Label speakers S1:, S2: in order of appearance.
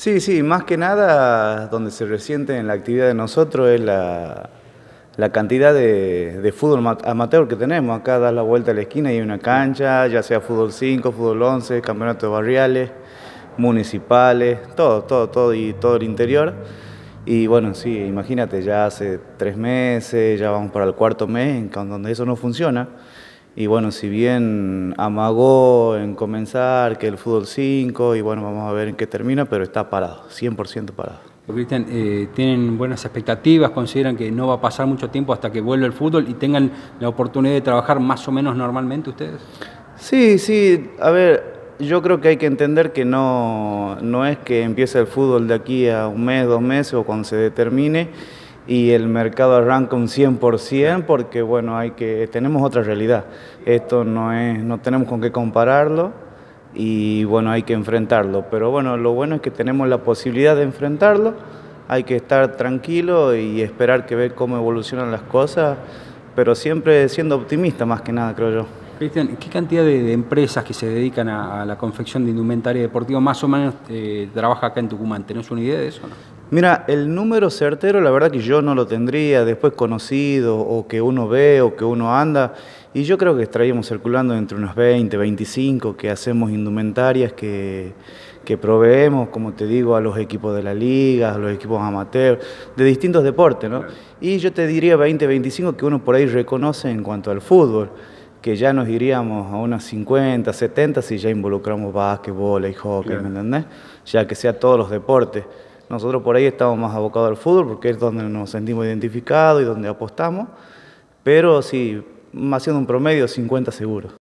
S1: Sí, sí, más que nada donde se resiente en la actividad de nosotros es la cantidad de fútbol amateur que tenemos. Acá das la vuelta a la esquina y hay una cancha, ya sea fútbol 5, fútbol 11, campeonatos barriales, municipales, todo y todo el interior. Y bueno, sí, imagínate, ya hace 3 meses, ya vamos para el cuarto mes donde eso no funciona. Y bueno, si bien amagó en comenzar que el fútbol 5 y bueno, vamos a ver en qué termina, pero está parado, 100% parado.
S2: Cristian, ¿tienen buenas expectativas? ¿Consideran que no va a pasar mucho tiempo hasta que vuelva el fútbol y tengan la oportunidad de trabajar más o menos normalmente ustedes?
S1: Sí, sí, a ver, yo creo que hay que entender que no es que empiece el fútbol de aquí a un mes, 2 meses o cuando se determine y el mercado arranca un 100% porque bueno, tenemos otra realidad. Esto no tenemos con qué compararlo y bueno, hay que enfrentarlo. Pero bueno, lo bueno es que tenemos la posibilidad de enfrentarlo, hay que estar tranquilo y esperar que ver cómo evolucionan las cosas, pero siempre siendo optimista más que nada, creo yo.
S2: Cristian, ¿qué cantidad de empresas que se dedican a la confección de indumentaria deportiva más o menos trabaja acá en Tucumán? ¿Tenés una idea de eso o no?
S1: Mira, el número certero, la verdad que yo no lo tendría después conocido o que uno ve o que uno anda. Y yo creo que estaríamos circulando entre unos 20, 25 que hacemos indumentarias que proveemos, como te digo, a los equipos de la liga, a los equipos amateur, de distintos deportes, ¿no?
S2: Claro.
S1: Y yo te diría 20, 25 que uno por ahí reconoce en cuanto al fútbol, que ya nos iríamos a unas 50, 70 si ya involucramos básquetbol y hockey,
S2: Claro.
S1: ¿me entendés? Ya que sea todos los deportes. Nosotros por ahí estamos más abocados al fútbol porque es donde nos sentimos identificados y donde apostamos, pero sí, haciendo un promedio 50 seguro.